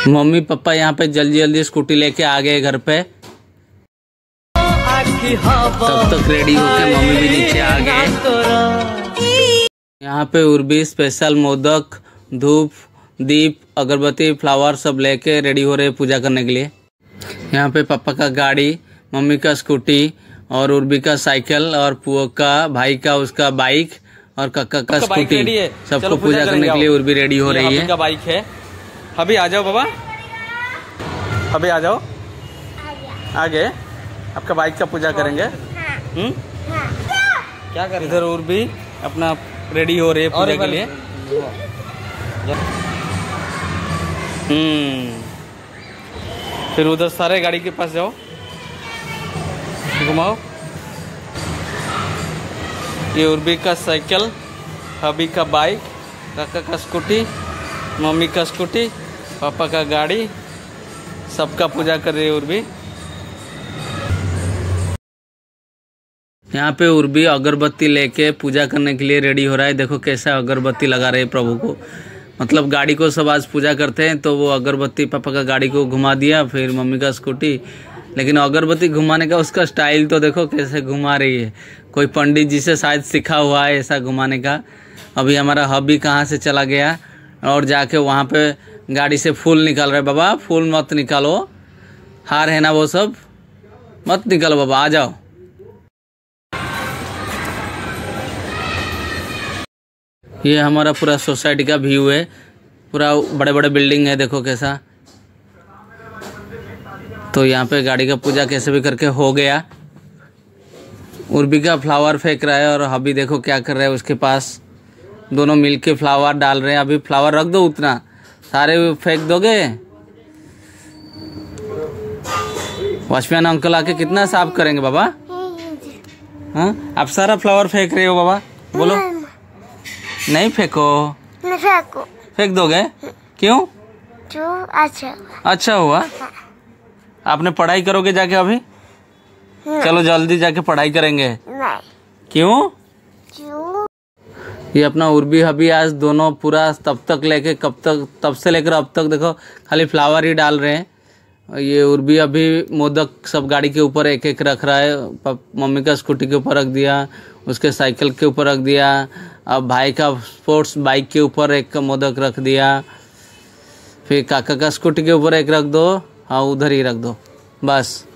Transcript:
Mummy papa यहाँ पे जल्दी जल्दी स्कूटी लेके आ गए घर पे। तब तक रेडी होके मम्मी भी नीचे आ गए। यहाँ पे उर्बी स्पेशल मोदक, धूप, दीप, अगरबत्ती, फ्लावर सब लेके रेडी हो रहे पूजा करने के लिए। यहाँ पे पापा का गाड़ी, मम्मी का स्कूटी और उर्बी का साइकिल और पुआ का भाई का उसका बाइक और काका का स्कूटी, सबको पूजा करने के लिए उर्बी रेडी हो रही है। बाइक है। अभी आ जाओ बाबा, अभी आ जाओ आगे, आपका बाइक का पूजा करेंगे। क्या करें? इधर उर्बी अपना रेडी हो रही है पूजा के लिए। फिर उधर सारे गाड़ी के पास जाओ, घुमाओ। ये उर्बी का साइकिल, हबी का बाइक, काका का स्कूटी, मम्मी का स्कूटी, पापा का गाड़ी, सबका पूजा कर रही है उर्बी। यहाँ पे उर्बी अगरबत्ती लेके पूजा करने के लिए रेडी हो रहा है। देखो कैसा अगरबत्ती लगा रहे हैं प्रभु को। मतलब गाड़ी को सब आज पूजा करते हैं तो वो अगरबत्ती पापा का गाड़ी को घुमा दिया, फिर मम्मी का स्कूटी। लेकिन अगरबत्ती घुमाने का उसका स्टाइल तो देखो कैसे घुमा रही है। कोई पंडित जी से शायद सीखा हुआ है ऐसा घुमाने का। अभी हमारा हबी कहाँ से चला गया और जाके वहाँ पे गाड़ी से फूल निकाल रहे। बाबा फूल मत निकालो, हार है ना वो सब, मत निकालो बाबा, आ जाओ। ये हमारा पूरा सोसाइटी का व्यू है, पूरा बड़े बड़े बिल्डिंग है, देखो कैसा। तो यहाँ पे गाड़ी का पूजा कैसे भी करके हो गया। उर्बी का फ्लावर फेंक रहा है और हबी देखो क्या कर रहा है उसके पास। दोनों मिलके फ्लावर डाल रहे हैं। अभी फ्लावर रख दो, उतना सारे फेंक दोगे? वॉचमैन अंकल आके कितना साफ करेंगे बाबा? हाँ, आप सारा फ्लावर फेंक रहे हो बाबा, बोलो। नहीं फेंको, नहीं फेंको, फेंक दोगे? क्यों? अच्छा हुआ। आपने पढ़ाई करोगे जाके अभी? चलो जल्दी जाके पढ़ाई करेंगे। नहीं। क्यों? ये अपना उर्बी हबी आज दोनों पूरा तब से लेकर अब तक देखो खाली फ्लावर ही डाल रहे हैं। ये उर्बी अभी मोदक सब गाड़ी के ऊपर एक एक रख रहा है। मम्मी का स्कूटी के ऊपर रख दिया, उसके साइकिल के ऊपर रख दिया, अब भाई का स्पोर्ट्स बाइक के ऊपर एक मोदक रख दिया, फिर काका का स्कूटी के ऊपर एक रख दो, हाँ उधर ही रख दो बस।